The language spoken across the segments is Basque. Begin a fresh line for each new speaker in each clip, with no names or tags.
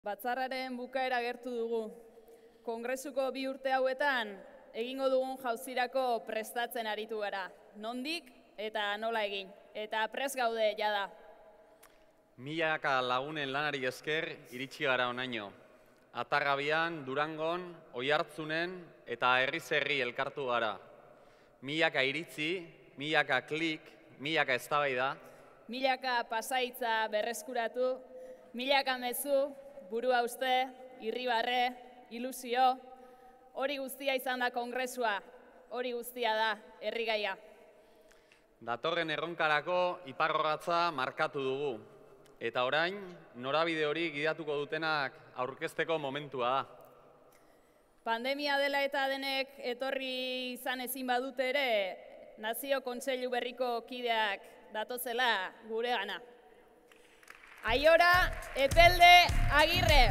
Batzarraren bukaera gertu dugu. Kongresuko 2 urte hauetan egingo dugun jauzirako prestatzen aritu gara. Nondik eta nola egin. Eta prest gaude jada.
Milaka lagunen lanari esker iritsi gara honaino. Atarrabian, Durangon, Oiartzunen eta herriz-herri elkartu gara. Milaka iritzi, milaka klik, milaka eztabaida.
Milaka pasaitza berreskuratu, milaka mezu, burua uste, irribarre, ilusio. Hori guztia izan da kongresua, hori guztia da herrigaia.
Datorren erronkarako iparrorratza markatu dugu. Eta orain, norabide hori gidatuko dutenak aurkezteko momentua da.
Pandemia dela eta denek etorri izan ezin badute ere, Nazio Kontseilu berriko kideak datozela guregana. Aiora Epelde Agirre,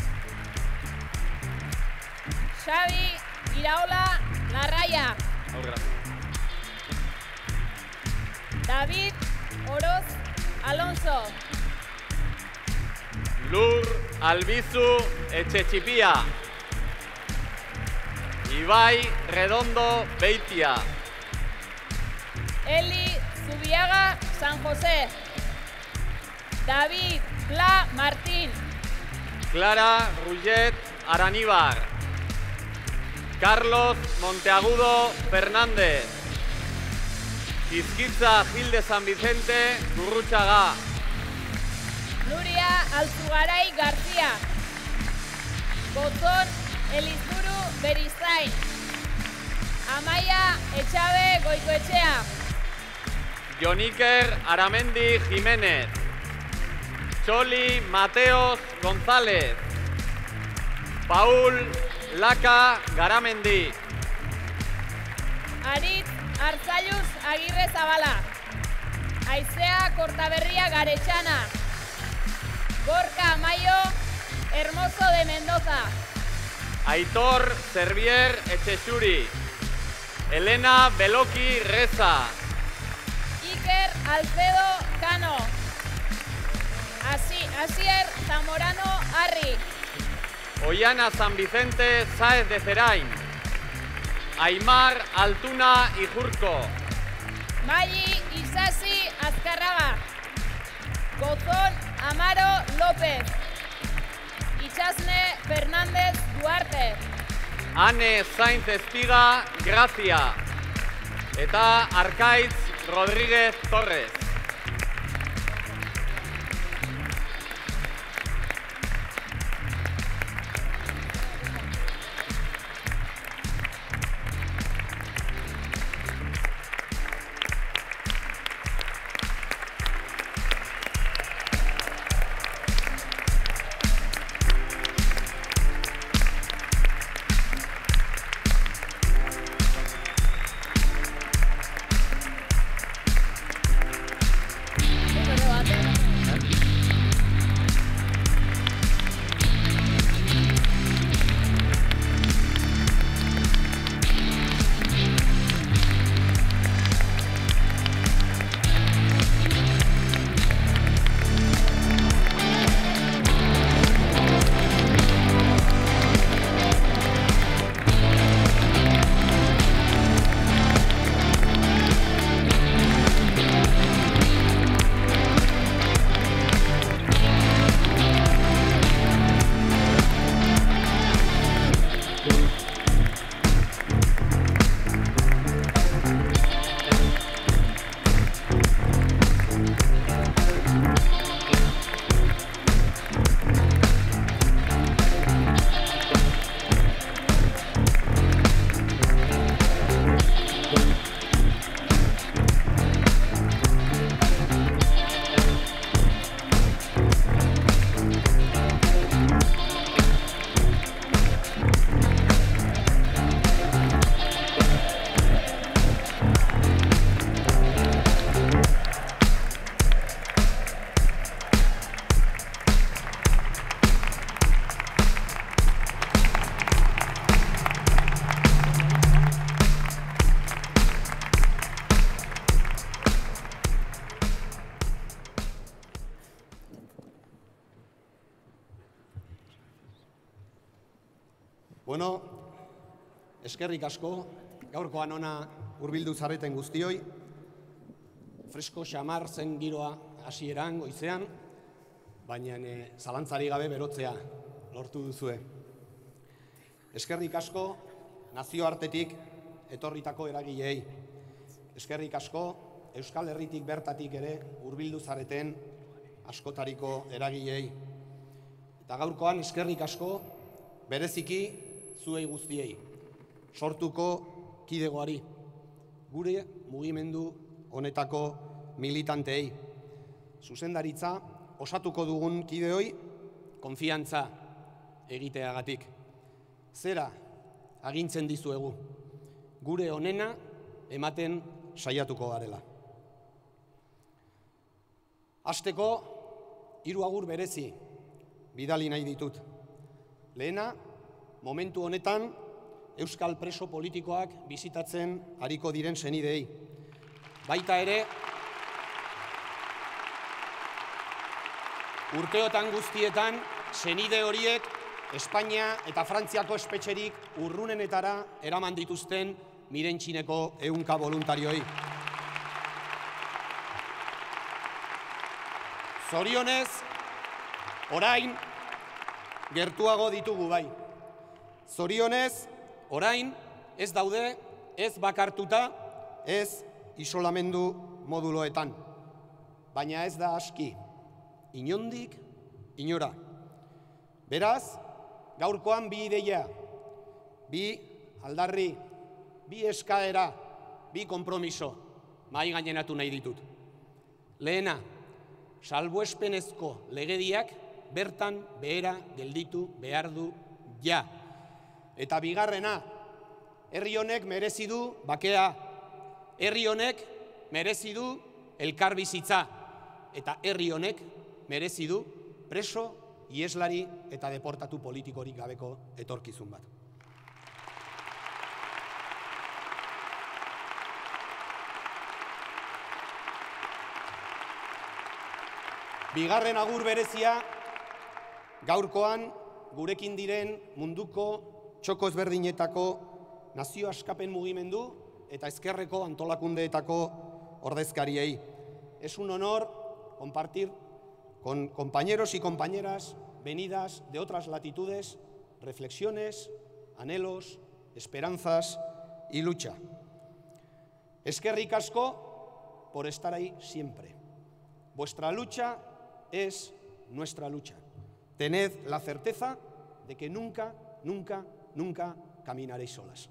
Xabi Iraola Larraia, David Oroz Alonso,
Lur Albizu Etxetxipia, Ibai Redondo Beitia,
Eli Zubiaga San José, David Pla Martín,
Clara Rullet Araníbar, Carlos Monteagudo Fernández, Izquitza Gil de San Vicente Gurrutxaga,
Nuria Alzugaray García, Gozón Elizuru Beristain, Amaia Etxabe Goikoetxea,
Joniker Aramendi Jiménez, Choli Mateos González, Paul Laka Garamendi,
Aritz Arzalluz Agirre Zabala, Aizea Kortaberria Garetxana, Gorka Mayo Hermoso de Mendoza,
Aitor Servier Etxexuri, Elena Beloki Reza,
Iker Alcedo Cano, Asier Zamorano Arri,
Ollana San Vicente Sáez de Cerain, Aimar Altuna Ijurko,
Mayi Isasi Azkarraga, Gozón Amaro López, Itxasne Fernández Duarte,
Ane Sainz Estiga Gracia, eta Arkaitz Rodríguez Torres.
Bueno, eskerrik asko, gaurkoan ona hurbildu zareten guztioi. Fresko xamar zen giroa hasieran goizean, baina zalantzari gabe berotzea lortu duzue. Eskerrik asko nazioartetik etorritako eragileei. Eskerrik asko Euskal Herritik bertatik ere hurbildu zareten askotariko eragileei. Eta gaurkoan eskerrik asko bereziki zuei guztiei, sortuko kidegoari, gure mugimendu honetako militanteei, zuzendaritza osatuko dugun kideoi konfiantza egiteagatik. Zera agintzen dizuegu, gure onena ematen saiatuko garela. Hasteko, 3 agur berezi bidali nahi ditut. Lehena, momentu honetan, euskal preso politikoak bisitatzen ariko diren senideei. Baita ere, urteotan guztietan, senide horiek Espainia eta Frantziako espetxerik urrunenetara eraman dituzten Mirentxineko 100 boluntarioi. Zorionez, orain gertuago ditugu bai. Zorionez, orain ez daude, ez bakartuta, ez isolamendu moduloetan. Baina ez da aski, inondik, inora. Beraz, gaurkoan bi ideia, bi aldarri, bi eskaera, bi konpromiso, mahai gaineratu nahi ditut. Lehena, salbuespenezko legediak bertan behera gelditu behar du ja. Eta bigarrena, herri honek merezi du bakea, herri honek merezi du elkarbizitza, eta herri honek merezi du preso, ieslari eta deportatu politikorik gabeko etorkizun bat. Bigarren agur berezia, gaurkoan gurekin diren munduko txoko ezberdinetako nazio askapen mugimendu eta ezkerreko antolakundeetako ordezkariei. Es un honor compartir con compañeros y compañeras venidas de otras latitudes, reflexiones, anhelos, esperanzas y lucha. Eskerrik asko por estar ahí siempre. Vuestra lucha es nuestra lucha. Tened la certeza de que nunca, nunca, nunca caminaréis solas.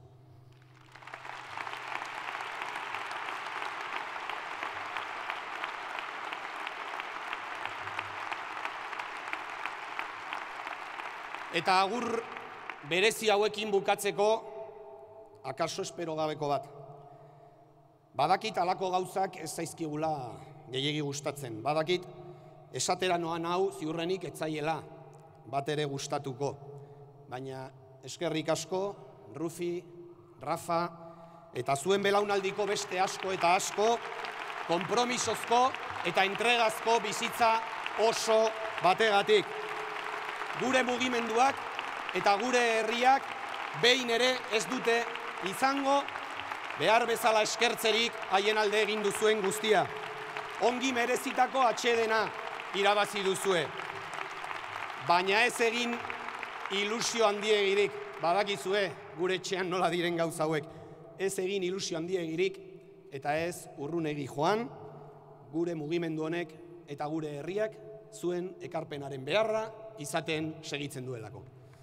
Eta agur berezi hauekin bukatzeko, akaso espero gabeko bat. Badakit halako gauzak ez zaizkigula gehiegi gustatzen. Badakit esatera noan hau ziurrenik etzaiela bat ere gustatuko. Baina eskerrik asko, Rufi, Rafa, eta zuen belaunaldiko beste asko eta asko, konpromisozko eta entregazko bizitza oso bategatik. Gure mugimenduak eta gure herriak behin ere ez dute izango behar bezala eskertzerik haien alde egin duzuen guztia. Ongi merezitako atsedena irabazi duzue. Baina ez egin ilusio handiegirik, badakizue gure etxean nola diren gauza hauek. Ez egin ilusio handiegirik eta ez urrunegi joan, gure mugimendu honek eta gure herriak zuen ekarpenaren beharra izaten segitzen duelako.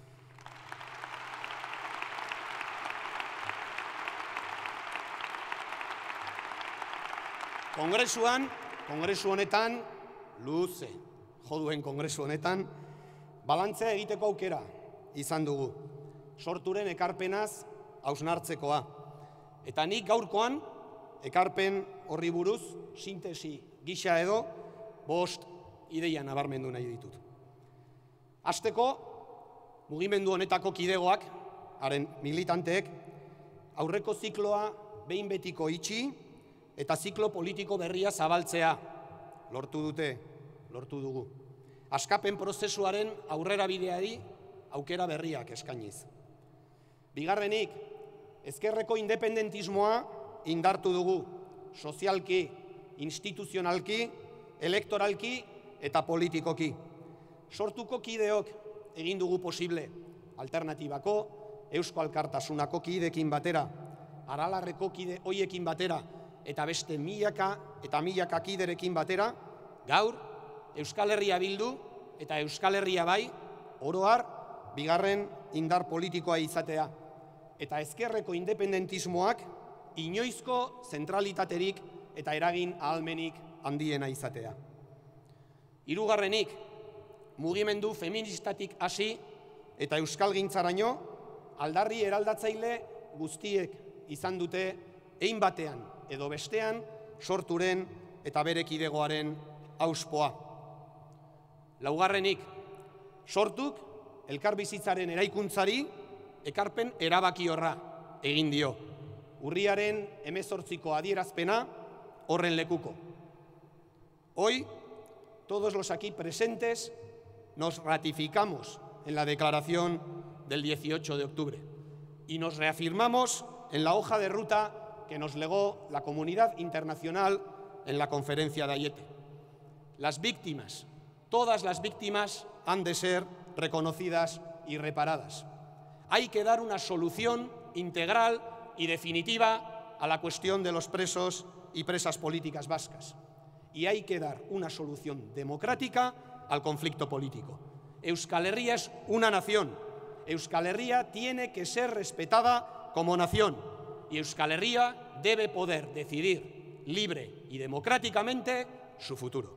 Kongresu honetan, luze joduen kongresu honetan, balantzea egiteko aukera izan dugu. Sorturen ekarpenaz hausnartzekoa. Eta nik gaurkoan, ekarpen horri buruz, sintesi gisa edo, 5 ideia nabarmendu nahi ditut. Hasteko, mugimendu honetako kidegoak, haren militanteek, aurreko zikloa behin betiko itxi eta ziklo politiko berria zabaltzea lortu dugu. Askapen prozesuaren aurrera bideari aukera berriak eskainiz. Bigarrenik, ezkerreko independentismoa indartu dugu, sozialki, instituzionalki, elektoralki eta politikoki. Sortuko kideok egin dugu posible, alternatibako, Eusko Alkartasunako kideekin batera, Aralarreko kide hoiekin batera, eta beste milaka eta milaka kiderekin batera, gaur Euskal Herria Bildu eta Euskal Herria Bai oro har bigarren indar politikoa izatea, eta ezkerreko independentismoak inoizko zentralitaterik eta eragin ahalmenik handiena izatea. Hirugarrenik, mugimendu feministatik hasi eta euskalgintzaraino aldarri eraldatzaile guztiek izan dute ein batean edo bestean sorturen eta bere kidegoaren hauspoa. Laugarrenik, sortuk elkarbizitzaren eraikuntzari ekarpen erabakiorra egin dio. Urriaren 18ko adierazpena horren lekuko. Hoy, todos los aquí presentes nos ratificamos en la declaración del 18 de octubre y nos reafirmamos en la hoja de ruta que nos legó la comunidad internacional en la conferencia de Aiete. Las víctimas, todas las víctimas, han de ser reconocidas y reparadas. Hay que dar una solución integral y definitiva a la cuestión de los presos y presas políticas vascas. Y hay que dar una solución democrática al conflicto político. Euskal Herria es una nación. Euskal Herria tiene que ser respetada como nación. Y Euskal Herria debe poder decidir libre y democráticamente su futuro.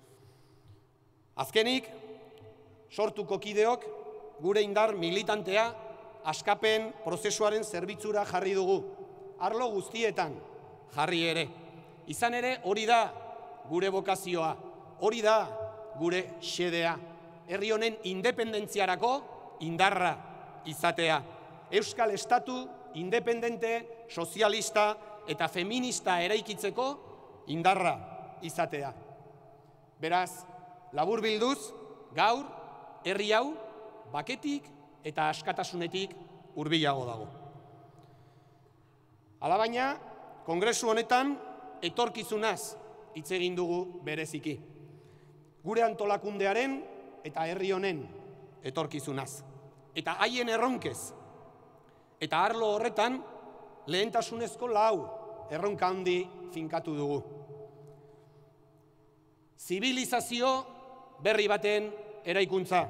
Azkenik, sortuko kideok gure indar militantea askapen prozesuaren zerbitzura jarri dugu. Arlo guztietan jarri ere. Izan ere hori da gure bokazioa, hori da gure xedea. Herri honen independentziarako indarra izatea. Euskal Estatu independente, sozialista eta feminista eraikitzeko indarra izatea. Beraz, laburbilduz, gaur, herri hau, baketik eta askatasunetik hurbilago dago. Alabaina, kongresu honetan, etorkizunaz hitz egin dugu bereziki. Gure antolakundearen eta herri honen etorkizunaz. Eta haien erronkez. Eta arlo horretan, lehentasunezko 4 erronka handi finkatu dugu. Zibilizazio berri baten eraikuntza.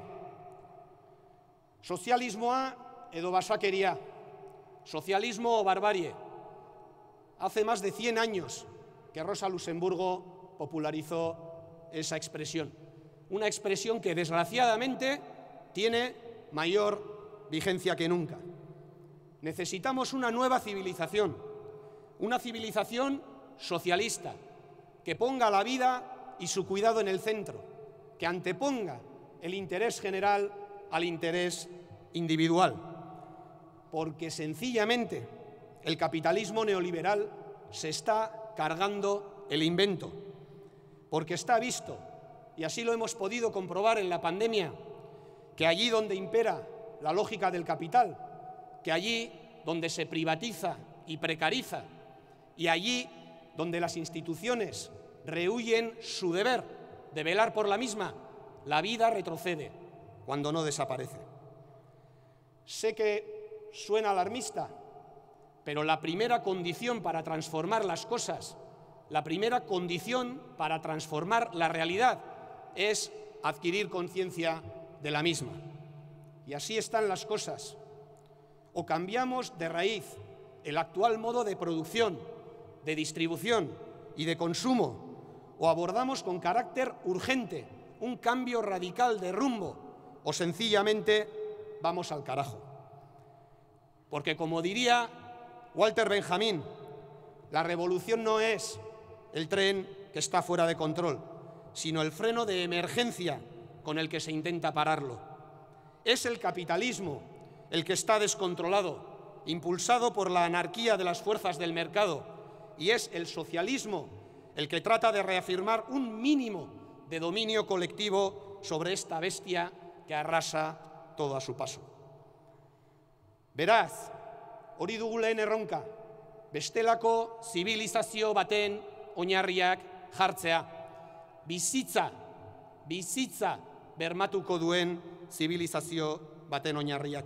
Sozialismoa edo basakeria. Socialismo o barbarie. Hace más de 100 años que Rosa Luxemburgo popularizó esa expresión. Una expresión que desgraciadamente tiene mayor vigencia que nunca. Necesitamos una nueva civilización, una civilización socialista, que ponga la vida y su cuidado en el centro, que anteponga el interés general al interés individual, porque sencillamente el capitalismo neoliberal se está cargando el invento, porque está visto, y así lo hemos podido comprobar en la pandemia, que allí donde impera la lógica del capital, que allí donde se privatiza y precariza, y allí donde las instituciones rehuyen su deber de velar por la misma, la vida retrocede cuando no desaparece. Sé que suena alarmista, pero la primera condición para transformar las cosas, la primera condición para transformar la realidad es adquirir conciencia de la misma. Y así están las cosas. O cambiamos de raíz el actual modo de producción, de distribución y de consumo, o abordamos con carácter urgente un cambio radical de rumbo, o sencillamente vamos al carajo. Porque como diría Walter Benjamin, la revolución no es el tren que está fuera de control, sino el freno de emergencia con el que se intenta pararlo. Es el capitalismo el que está descontrolado, impulsado por la anarquía de las fuerzas del mercado, y es el socialismo el que trata de reafirmar un mínimo de dominio colectivo sobre esta bestia que arrasa todo a su paso. Beraz, hori dugu lehen erronka, bestelako zibilizazio baten oinarriak jartzea. Bizitza bermatuko duen zibilizazio baten oinarriak.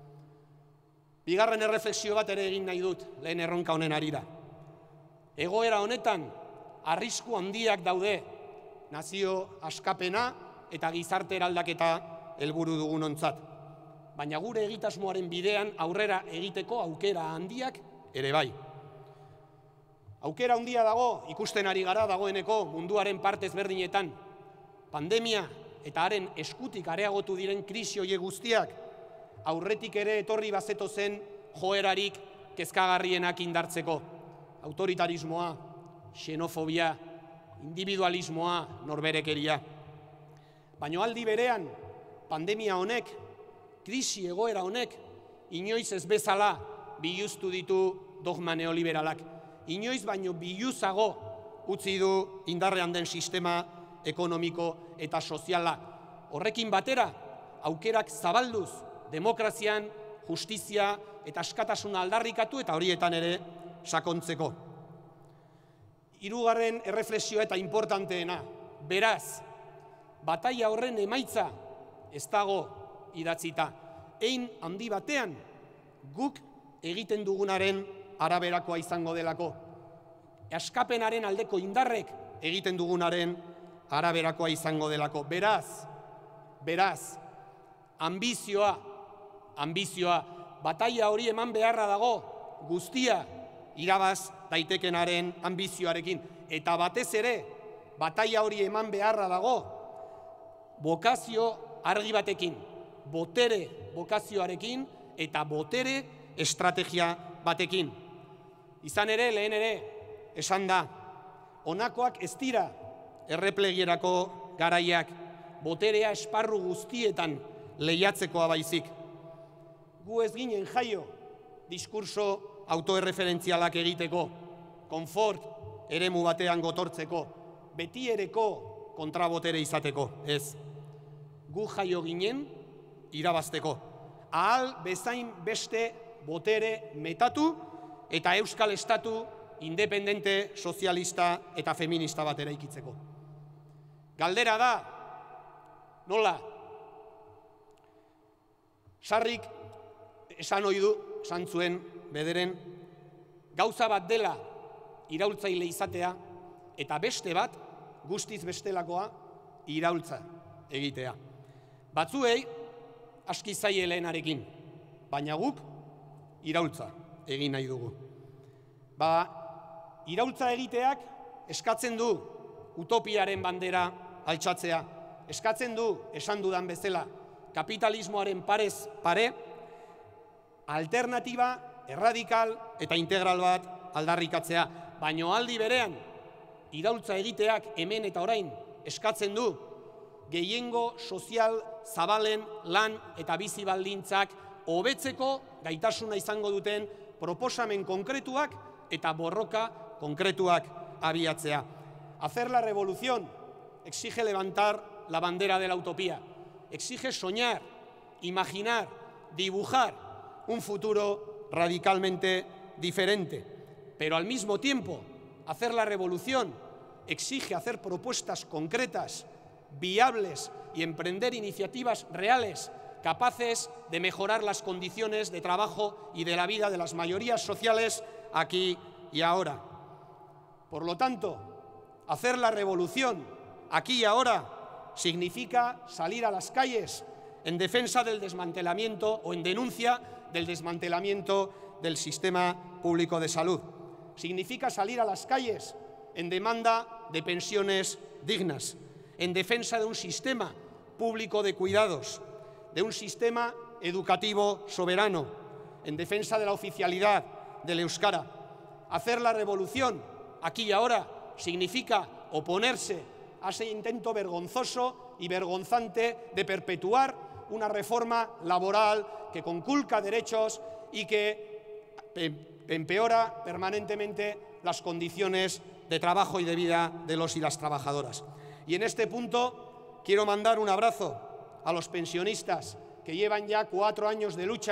Bigarren erreflexio bat ere egin nahi dut, lehen erronka honen harira. Egoera honetan, arrisku handiak daude, nazio askapena eta gizarte eraldaketa helburu dugunontzat. Baina gure egitasmoaren bidean aurrera egiteko aukera handiak ere bai. Aukera handia dago, ikusten ari gara dagoeneko munduaren parte ezberdinetan. Pandemia eta haren eskutik areagotu diren krisi horiek guztiak, aurretik ere etorri bazetozen joerarik kezkagarrienak indartzeko. Autoritarismoa, xenofobia, individualismoa, norberekeria. Baina aldi berean, pandemia honek, krisi egoera honek, inoiz ez bezala biluztu ditu dogma neoliberalak. Inoiz baino biluzago utzi du indarrean den sistema ekonomiko eta soziala. Horrekin batera, aukerak zabalduz, demokrazian, justizia eta askatasuna aldarrikatu eta horietan ere sakontzeko. Hirugarren erreflexioa eta importanteena, beraz, bataila horren emaitza ez dago idatzita. Hein handi batean, guk egiten dugunaren araberakoa izango delako. Askapenaren aldeko indarrek egiten dugunaren araberakoa izango delako. Beraz, ambizioa, bataila hori eman beharra dago, guztia irabaz daitekenaren ambizioarekin. Eta batez ere, bataila hori eman beharra dago, bokazio argi batekin, botere bokazioarekin eta botere estrategia batekin. Izan ere, lehen ere, esan da, honakoak ez dira erreplegierako garaiak, boterea esparru guztietan lehiatzekoa baizik. Gu ez ginen jaio diskurso autoerreferentzialak egiteko, konfort eremu batean gotortzeko, betiereko kontrabotere izateko, ez. Gu jaio ginen irabazteko. Ahal bezain beste botere metatu eta Euskal Estatu independente, sozialista eta feminista bat eraikitzeko. Galdera da, nola? Sarrik esan ohi du, esan zuen bederen, gauza bat dela iraultzaile izatea eta beste bat, guztiz bestelakoa, iraultza egitea. Batzuei aski zaie lehenarekin, baina guk iraultza egin nahi dugu. Iraultza egiteak eskatzen du utopiaren bandera altxatzea, eskatzen du, esan dudan bezala, kapitalismoaren parez pare, alternatiba, erradikal eta integral bat aldarrikatzea. Baina aldi berean, iraultza egiteak hemen eta orain eskatzen du gehiengo sozial zabalen lan eta bizi baldintzak hobetzeko gaitasuna izango duten proposamen konkretuak eta borroka konkretuak abiatzea. Hacer la revolución exige levantar la bandera de la utopía, exige soñar, imaginar, dibujar un futuro radicalmente diferente. Pero al mismo tiempo, hacer la revolución exige hacer propuestas concretas, viables y emprender iniciativas reales capaces de mejorar las condiciones de trabajo y de la vida de las mayorías sociales aquí y ahora. Por lo tanto, hacer la revolución aquí y ahora significa salir a las calles en defensa del desmantelamiento o en denuncia del desmantelamiento del sistema público de salud. Significa salir a las calles en demanda de pensiones dignas, en defensa de un sistema público de cuidados, de un sistema educativo soberano, en defensa de la oficialidad del euskara. Hacer la revolución aquí y ahora significa oponerse a ese intento vergonzoso y vergonzante de perpetuar una reforma laboral que conculca derechos y que empeora permanentemente las condiciones de trabajo y de vida de los y las trabajadoras. Y en este punto quiero mandar un abrazo a los pensionistas que llevan ya 4 años de lucha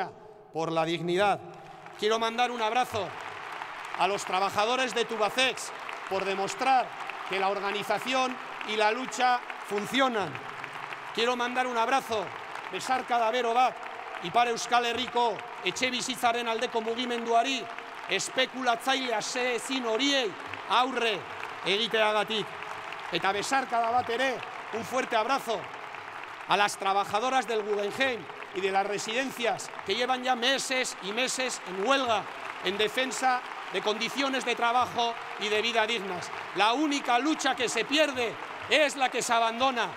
por la dignidad. Quiero mandar un abrazo a los trabajadores de Tubacex por demostrar que la organización y la lucha funcionan. Quiero mandar un abrazo, besarka da bero bat, Ipar Euskal Herriko etxebizitzaren aldeko mugimenduari, espekulatzaile ezin horiei aurre egiteagatik. Eta besarka da bat ere, un fuerte abrazo a las trabajadoras del Guggenheim y de las residencias que llevan ya meses y meses en huelga en defensa de condiciones de trabajo y de vida dignas. La única lucha que se pierde es la que se abandona.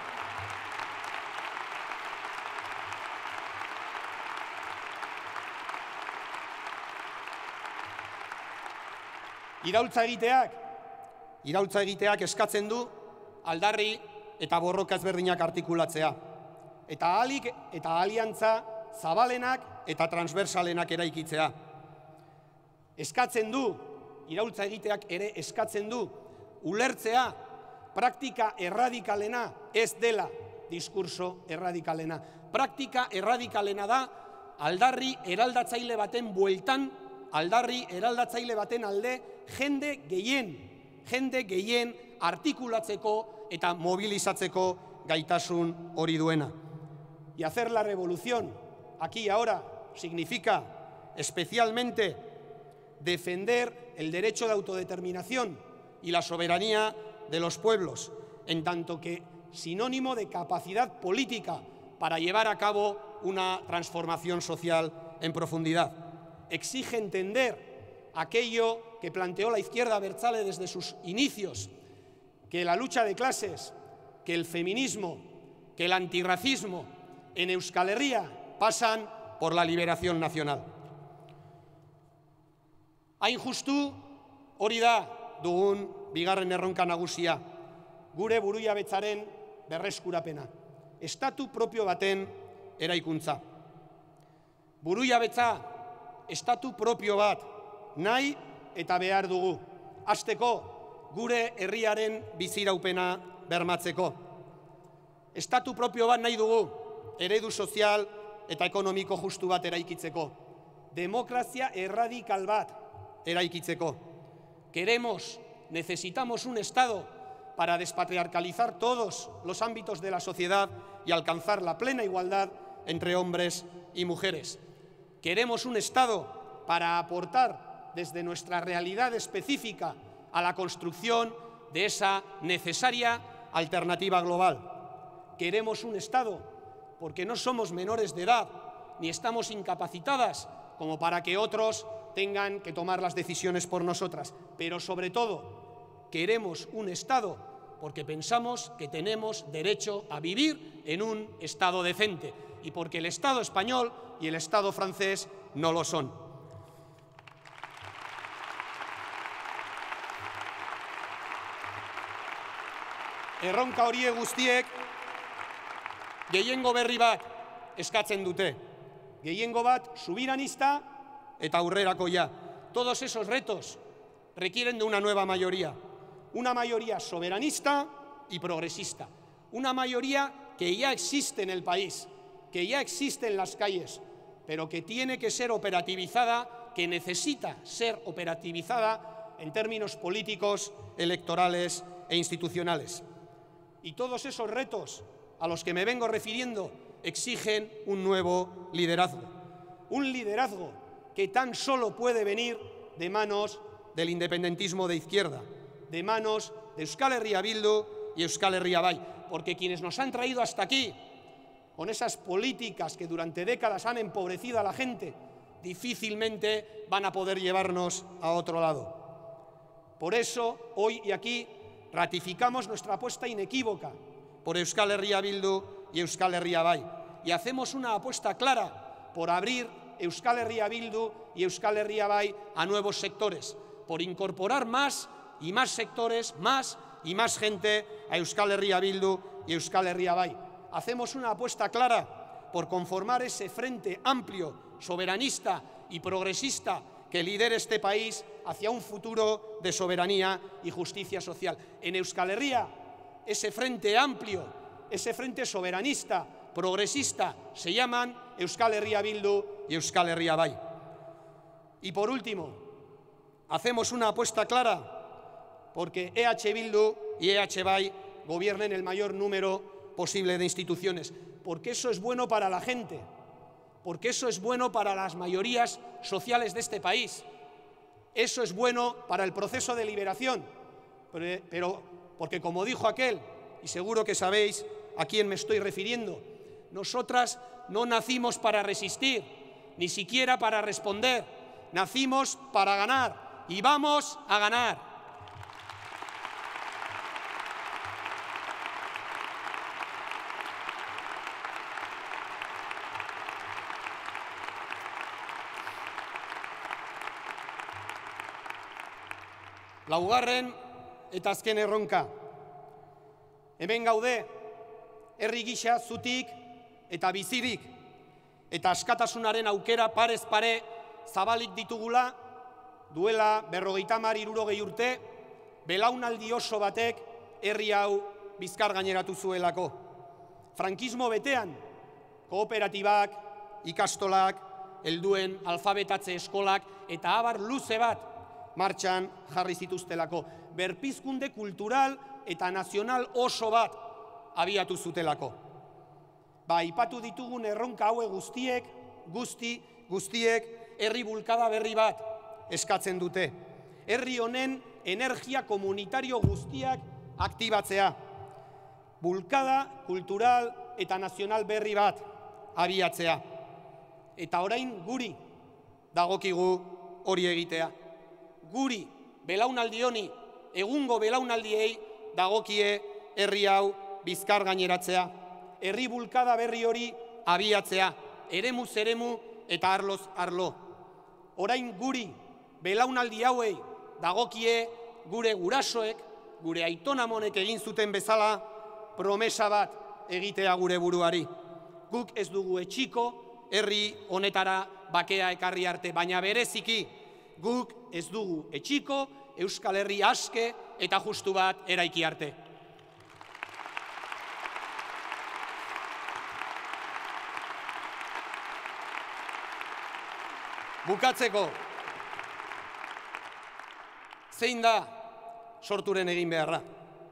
Iraultza egiteak eskatzen du aldarri eta borroka ezberdinak artikulatzea. Eta ahalik eta aliantza zabalenak eta transversalenak eraikitzea. Eskatzen du, iraultza egiteak ere eskatzen du, ulertzea praktika erradikalena ez dela diskurso erradikalena. Praktika erradikalena da aldarri eraldatzaile baten bueltan, aldarri eraldatzaile baten alde jende gehien artikulatzeko eta mobilizatzeko gaitasun hori duena. Y hacer la revolución aquí y ahora significa especialmente defender el derecho de autodeterminación y la soberanía de los pueblos, en tanto que sinónimo de capacidad política para llevar a cabo una transformación social en profundidad. Exige entender aquello que planteó la izquierda abertzale desde sus inicios, que la lucha de clases, que el feminismo, que el antirracismo en Euskal Herria pasan por la liberación nacional. Hain justu hori da dugun bigarren erronka nagusia, gure burujabetzaren berreskurapena, estatu propio baten eraikuntza. Burujabetza estatu propio bat nahi eta behar dugu, hasteko gure herriaren biziraupena bermatzeko. Estatu propio bat nahi dugu, eredu sozial eta ekonomiko justu bat eraikitzeko. Demokrazia erradikal bat eraikitzeko. Necesitamos un Estado para despatriarcalizar todos los ámbitos de la sociedad y alcanzar la plena igualdad entre hombres y mujeres. Queremos un Estado para aportar desde nuestra realidad específica a la construcción de esa necesaria alternativa global. Queremos un Estado porque no somos menores de edad ni estamos incapacitadas como para que otros tengan que tomar las decisiones por nosotras. Pero sobre todo, queremos un Estado porque pensamos que tenemos derecho a vivir en un Estado decente y porque el Estado español y el Estado francés no lo son. Erronka horiek guztiek gehiengo berri bat eskatzen dute. Gehiengo bat soberanista eta aurrerakoia. Todos esos retos requieren de una nueva mayoría. Una mayoría soberanista y progresista. Una mayoría que ya existe en el país, que ya existe en las calles, pero que tiene que ser operativizada, que necesita ser operativizada en términos políticos, electorales e institucionales. Y todos esos retos a los que me vengo refiriendo exigen un nuevo liderazgo. Un liderazgo que tan solo puede venir de manos del independentismo de izquierda, de manos de Euskal Herria Bildu y Euskal Herria Bai, porque quienes nos han traído hasta aquí, con esas políticas que durante décadas han empobrecido a la gente, difícilmente van a poder llevarnos a otro lado. Por eso, hoy y aquí, ratificamos nuestra apuesta inequívoca por Euskal Herria Bildu y Euskal Herria Bai, y hacemos una apuesta clara por abrir Euskal Herria Bildu y Euskal Herria Bai a nuevos sectores, por incorporar más y más sectores, más y más gente a Euskal Herria Bildu y Euskal Herria Bai. Hacemos una apuesta clara por conformar ese frente amplio, soberanista y progresista que lidere este país hacia un futuro de soberanía y justicia social. En Euskal Herria, ese frente amplio, ese frente soberanista, progresista se llaman Euskal Herria Bildu y Euskal Herria Bai. Y por último, hacemos una apuesta clara porque EH Bildu y EH Bai gobiernen el mayor número posible de instituciones, porque eso es bueno para la gente, porque eso es bueno para las mayorías sociales de este país, eso es bueno para el proceso de liberación, pero porque como dijo aquel, y seguro que sabéis a quién me estoy refiriendo, nosotras no nacimos para resistir, ni siquiera para responder, nacimos para ganar y vamos a ganar. Laugarren eta azken erronka. Hemen gaude, herri gisa zutik eta bizirik, eta askatasunaren aukera parez pare zabalik ditugula, duela 50-60 urte, belaunaldi oso batek herri hau bizkar gaineratu zuelako. Frankismo betean, kooperatibak, ikastolak, helduen alfabetatze eskolak eta abar luze bat martxan jarri zituztelako. Berpizkunde kultural eta nazional oso bat abiatu zutelako. Aipatu ditugun erronka haue guztiek herri bulkada berri bat eskatzen dute. Herri honen energia komunitario guztiak aktibatzea. Bulkada kultural eta nazional berri bat abiatzea. Eta orain guri dagokigu hori egitea. Guri, belaunaldi honi, egungo belaunaldiei dagokie herri hau bizkar gaineratzea. Herri bulkada berri hori abiatzea, eremuz eremu eta arloz arlo. Orain guri, belaunaldi hauei dagokie gure gurasoek, gure aitonamonek egin zuten bezala, promesa bat egitea gure buruari. Guk ez dugu etxiko, herri honetara bakea ekarri arte, baina bereziki guk ez dugu etxiko, Euskal Herri aske eta justu bat eraiki arte. Bukatzeko, zein da sorturen egin beharra?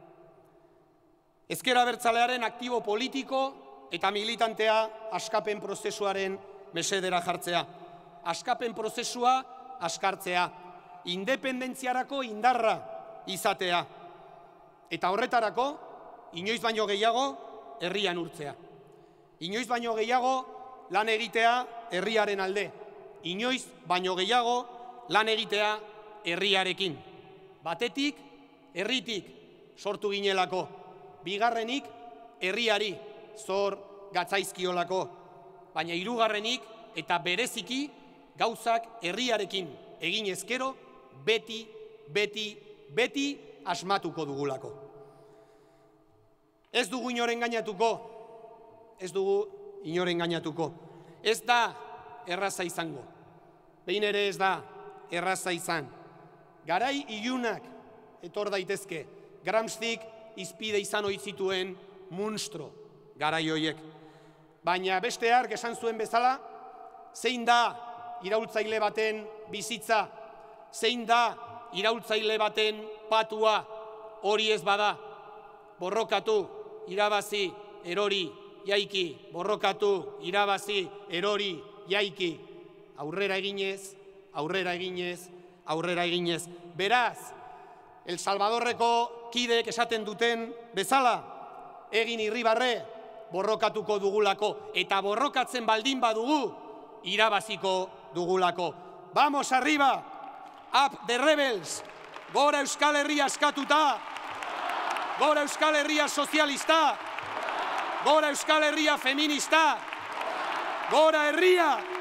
Ezker Abertzalearen aktibo politiko eta militantea askapen prozesuaren mesedera jartzea. Askapen prozesua askartzea, independentziarako indarra izatea. Eta horretarako, inoiz baino gehiago, herrian urtzea. Inoiz baino gehiago, lan egitea herriaren alde. Inoiz baino gehiago, lan egitea herriarekin. Batetik, herritik sortu ginelako. Bigarrenik, herriari zor gatzaizkiolako. Baina hirugarrenik eta bereziki, gauzak herriarekin egin ezkero, beti asmatuko dugulako. Ez dugu inoren gainatuko, Ez da erraza izango. Behin ere ez da erraza izan. Garai ilunak etor daitezke, Gramscik izpide izan ohi zituen munstro garai hoiek. Baina beste hark esan zuen bezala, zein da iraultzaile baten bizitza, zein da iraultzaile baten patua, hori ez bada, borrokatu, irabazi, erori, jaiki, borrokatu, irabazi, erori, jaiki, aurrera eginez, Beraz, El Salvadorreko kideek esaten duten bezala, egin irribarre, borrokatuko dugulako, eta borrokatzen baldin badugu, irabaziko dugulako. Vamos arriba, up the rebels, gora Euskal Herria askatuta, gora Euskal Herria sozialista, gora Euskal Herria feminista, gora herria!